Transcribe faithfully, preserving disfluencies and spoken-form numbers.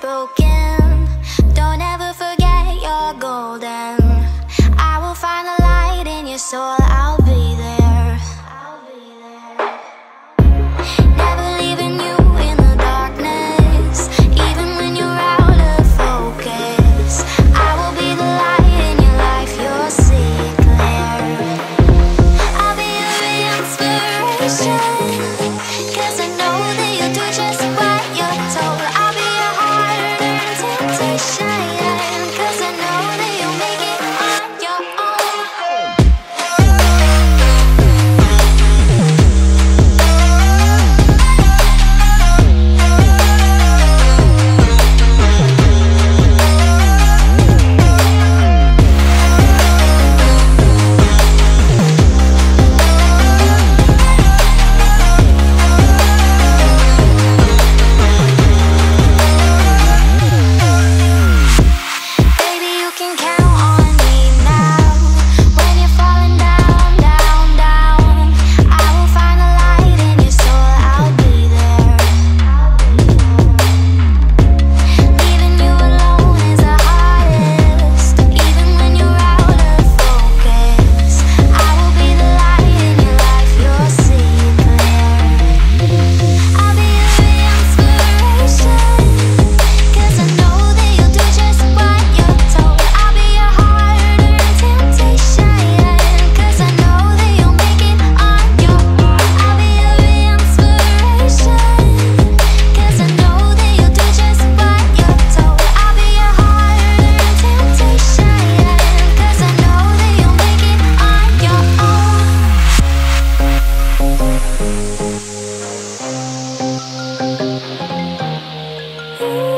broken. Don't ever forget you're golden. I will find the light in your soul, I'll be there. I'll be there. Never leaving you in the darkness, even when you're out of focus. I will be the light in your life, you'll see it clear. I'll be your inspiration, 'cause I know that you'll do just what you're told. I'll be your hard-earned temptation, 'cause I know that you'll make it on your own. Baby, you can count on me now. When you're falling down, down, down, I will find the light in your soul, I'll be there. Leaving you alone is the hardest, even when you're out of focus. I will be the light in your life, you'll see it clear. I'll be your inspiration, 'cause I know that you'll do just what you're told. I'll be your hard-earned temptation, 'cause I know that you'll make it on your own. I'll be your inspiration, 'cause I know that you'll do just what you're told. I'll be your hard-earned temptation, 'cause I know that you'll make it on your own. Ooh.